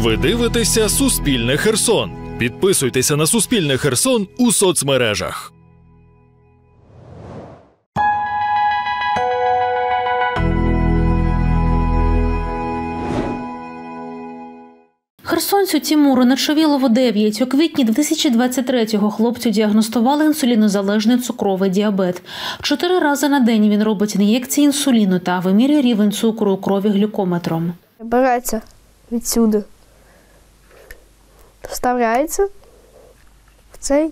Ви дивитеся «Суспільне Херсон». Підписуйтеся на «Суспільне Херсон» у соцмережах. Херсонцю Тімуру Нечовілову 9 у квітні 2023-го хлопцю діагностували інсулінозалежний цукровий діабет. 4 рази на день він робить ін'єкції інсуліну та вимірює рівень цукру у крові глюкометром. Береться відсюди, вставляється в цей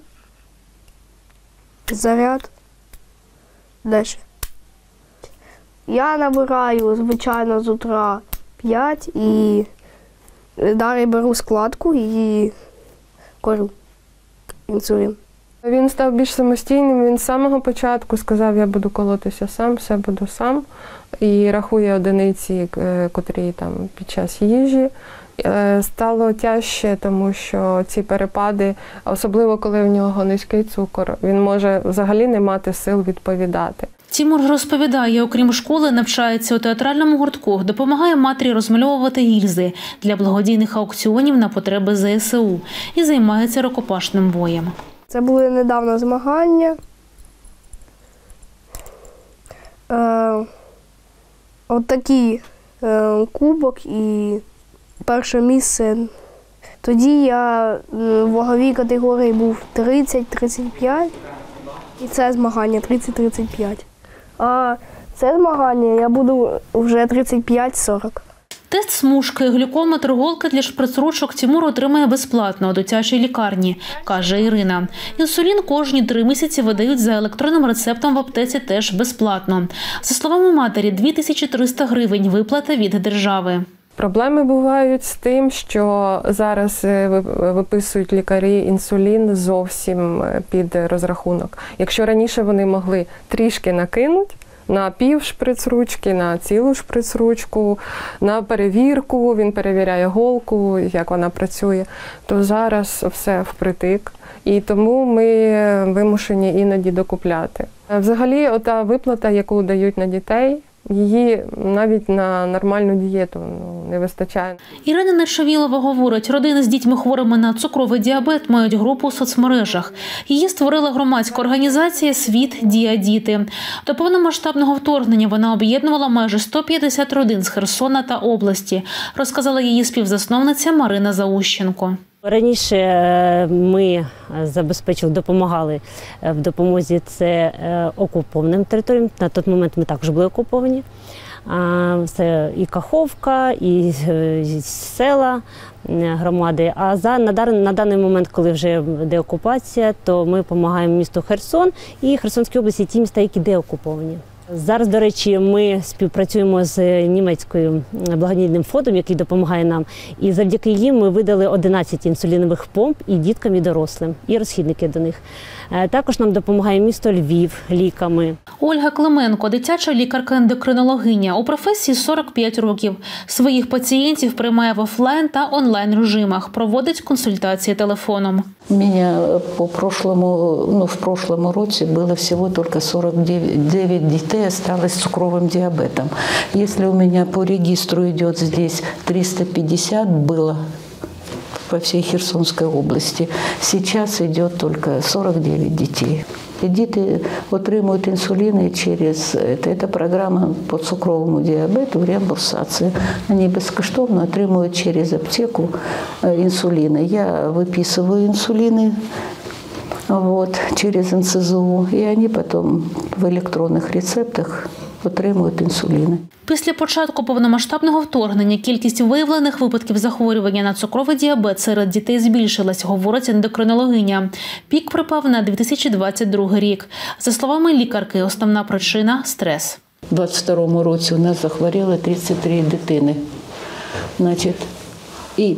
заряд. Далі. Я набираю, звичайно, з утра 5 і далі беру складку і колю інсулін. Він став більш самостійним, він з самого початку сказав, я буду колотися сам, все буду сам. І рахує одиниці, котрі там під час їжі. Стало тяжче, тому що ці перепади, особливо коли в нього низький цукор, він може взагалі не мати сил відповідати. Тімур розповідає, окрім школи, навчається у театральному гуртку, допомагає матері розмальовувати гільзи для благодійних аукціонів на потреби ЗСУ і займається рукопашним боєм. Це були недавно змагання. От такий кубок і перше місце. Тоді я в ваговій категорії був 30-35 і це змагання 30-35. А це змагання я буду вже 35-40. Тест смужки, глюкометр, голки для шприц-ручок Тімур отримає безплатно у дитячій лікарні, каже Ірина. Інсулін кожні 3 місяці видають за електронним рецептом в аптеці теж безплатно. За словами матері, 2300 гривень виплата від держави. Проблеми бувають з тим, що зараз виписують лікарі інсулін зовсім під розрахунок. Якщо раніше вони могли трішки накинути, на пів шприц-ручки, на цілу шприц-ручку, на перевірку, він перевіряє голку, як вона працює, то зараз все впритик. І тому ми вимушені іноді докупляти. Взагалі, ота виплата, яку дають на дітей, її навіть на нормальну дієту не вистачає. Ірина Нечовілова говорить, родини з дітьми хворими на цукровий діабет мають групу у соцмережах. Її створила громадська організація «Світ. Дія. Діти». До повномасштабного вторгнення вона об'єднувала майже 150 родин з Херсона та області, розказала її співзасновниця Марина Заущенко. Раніше ми допомагали в допомозі це окупованим територіям. На той момент ми також були окуповані. Це і Каховка, і села, громади. А на даний момент, коли вже деокупація, то ми допомагаємо місту Херсон і Херсонській області, ті міста, які деокуповані. Зараз, до речі, ми співпрацюємо з німецькою благодійним фондом, який допомагає нам. І завдяки їм ми видали 11 інсулінових помп і діткам, і дорослим, і розхідники до них. Також нам допомагає місто Львів ліками. Ольга Клименко – дитяча лікарка-ендокринологиня. У професії 45 років. Своїх пацієнтів приймає в офлайн та онлайн режимах. Проводить консультації телефоном. У мене в прошлому році було всього тільки 49 дітей осталось с цукровым диабетом. Если у меня по регистру идет здесь 350 было по всей Херсонской области, сейчас идет только 49 детей. Дети отримують інсуліни через это программа по цукровому диабету, реабілітація. Вони безкоштовно отримують через аптеку інсуліни. Я виписую інсуліни через НСЗУ, і вони потім в електронних рецептах отримують інсуліни. Після початку повномасштабного вторгнення кількість виявлених випадків захворювання на цукровий діабет серед дітей збільшилась, говорить ендокринологиня. Пік припав на 2022 рік. За словами лікарки, основна причина – стрес. У 2022 році у нас захворіло 33 дитини. І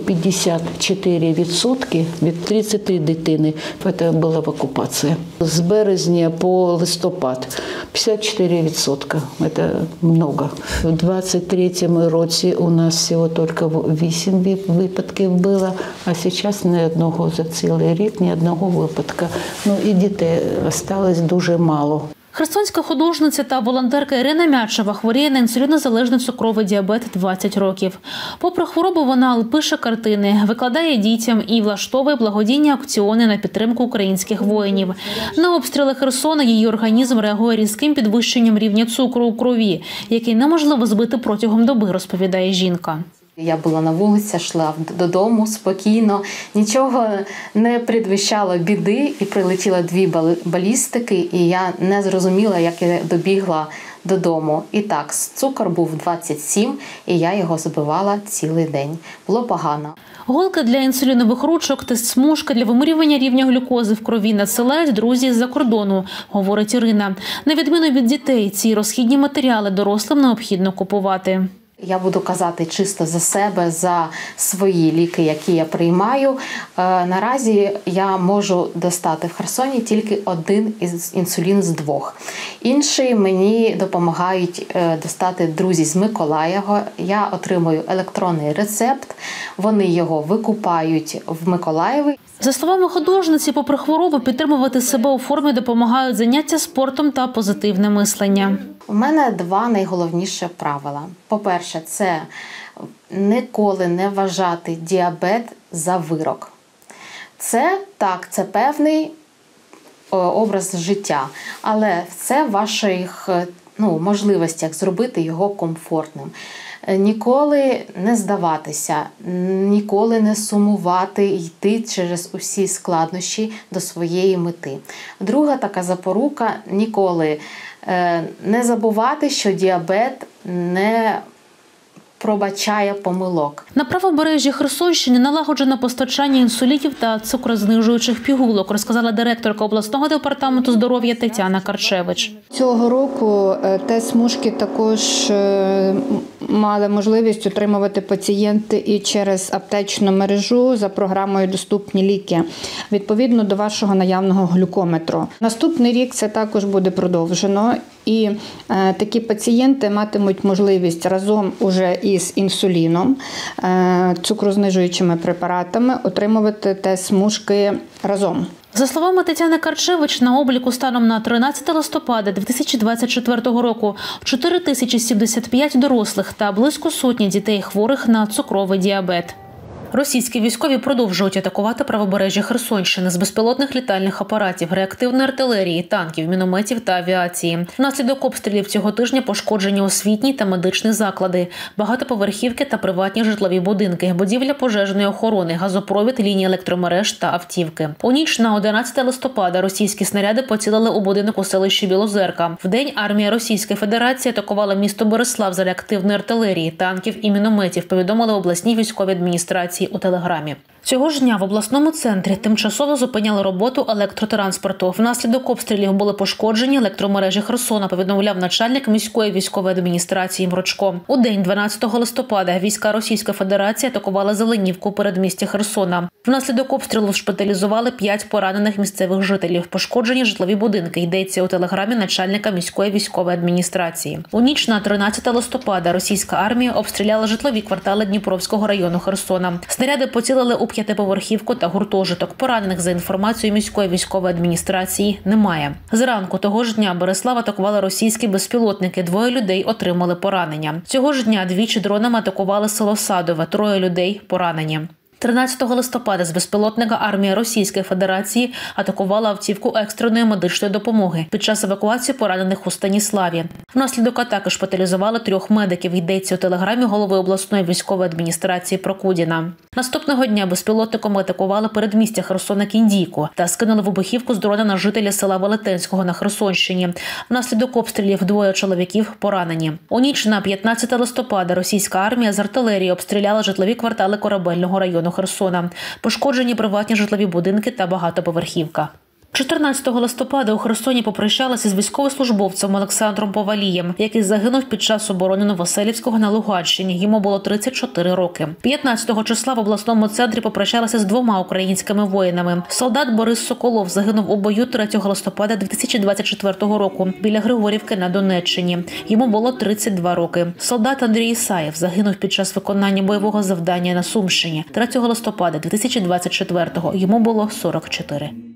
54% від 30 дитини це була в окупації. З березня по листопад 54%. Це багато. У 2023 році у нас всього тільки 8 випадків було, а зараз ні одного за цілий рік, ні одного випадка. І дітей залишилось дуже мало. Херсонська художниця та волонтерка Ірина Мячева хворіє на інсулінозалежний цукровий діабет 20 років. Попри хворобу, вона пише картини, викладає дітям і влаштовує благодійні аукціони на підтримку українських воїнів. На обстріли Херсона її організм реагує різким підвищенням рівня цукру у крові, який неможливо збити протягом доби, розповідає жінка. Я була на вулиці, йшла додому спокійно, нічого не предвіщало біди, і прилетіло 2 балістики, і я не зрозуміла, як я добігла додому. І так, цукор був 27, і я його збивала цілий день. Було погано. Голки для інсулінових ручок, тест-смужки для вимірювання рівня глюкози в крові надсилають друзі з-за кордону, говорить Ірина. На відміну від дітей, ці розхідні матеріали дорослим необхідно купувати. Я буду казати чисто за себе, за свої ліки, які я приймаю. Наразі я можу достати в Херсоні тільки 1 інсулін з 2. Інший мені допомагають достати друзі з Миколаєва. Я отримую електронний рецепт, вони його викупають в Миколаєві. За словами художниці, попри хворобу, підтримувати себе у формі допомагають заняття спортом та позитивне мислення. У мене 2 найголовніші правила. По-перше, це ніколи не вважати діабет за вирок. Це певний образ життя, але це в ваших можливостях зробити його комфортним. Ніколи не здаватися, ніколи не сумувати, йти через усі складнощі до своєї мети. Друга така запорука – ніколи не забувати, що діабет не пробачає помилок. На правобережжі Херсонщини налагоджено постачання інсулінів та цукрознижуючих пігулок, розказала директорка обласного департаменту здоров'я Тетяна Карчевич. Цього року тест-смужки також мали можливість отримувати пацієнти і через аптечну мережу за програмою «Доступні ліки», відповідно до вашого наявного глюкометру. Наступний рік це також буде продовжено, і такі пацієнти матимуть можливість разом уже із інсуліном, цукрознижуючими препаратами отримувати тест-смужки разом. За словами Тетяни Карчевич, на обліку станом на 13 листопада 2024 року 4075 дорослих та близько сотні дітей хворих на цукровий діабет. Російські військові продовжують атакувати правобережжя Херсонщини з безпілотних літальних апаратів, реактивної артилерії, танків, мінометів та авіації. Внаслідок обстрілів цього тижня пошкоджені освітні та медичні заклади, багатоповерхівки та приватні житлові будинки, будівля пожежної охорони, газопровід, лінії електромереж та автівки. У ніч на 11 листопада російські снаряди поцілили у будинок у селищі Білозерка. Вдень армія Російської Федерації атакувала місто Борислав з реактивної артилерії, танків і мінометів, повідомили обласній військовій адміністрації у Телеграмі. Цього ж дня в обласному центрі тимчасово зупиняли роботу електротранспорту. Внаслідок обстрілів були пошкоджені електромережі Херсона, повідомляв начальник міської військової адміністрації Мрочко. У день 12 листопада війська Російської Федерації атакували Зеленівку у передмісті Херсона. Внаслідок обстрілу шпиталізували 5 поранених місцевих жителів. Пошкоджені житлові будинки, йдеться у телеграмі начальника міської військової адміністрації. У ніч на 13 листопада російська армія обстріляла житлові квартали Дніпровського району Херсона. Снаряди поцілили у 5-поверхівку та гуртожиток. Поранених, за інформацією міської військової адміністрації, немає. Зранку того ж дня Борислав атакували російські безпілотники. 2 людей отримали поранення. Цього ж дня двічі дронами атакували село Садове. 3 людей поранені. 13 листопада з безпілотника армія Російської Федерації атакувала автівку екстреної медичної допомоги під час евакуації поранених у Станіславі. Внаслідок атаки шпиталізували 3 медиків, йдеться у телеграмі голови обласної військової адміністрації Прокудіна. Наступного дня безпілотником атакували передмістя Херсона Кіндійку та скинули вибухівку з дрона на жителя села Велетенського на Херсонщині. Внаслідок обстрілів 2 чоловіків поранені. У ніч на 15 листопада російська армія з артилерії обстріляла житлові квартали Корабельного району Херсона. Пошкоджені приватні житлові будинки та багатоповерхівка. 14 листопада у Херсоні попрощалися з військовослужбовцем Олександром Повалієм, який загинув під час оборони Новоселівського на Луганщині. Йому було 34 роки. 15 числа в обласному центрі попрощалися з 2 українськими воїнами. Солдат Борис Соколов загинув у бою 3 листопада 2024 року біля Григорівки на Донеччині. Йому було 32 роки. Солдат Андрій Ісаєв загинув під час виконання бойового завдання на Сумщині 3 листопада 2024-го. Йому було 44.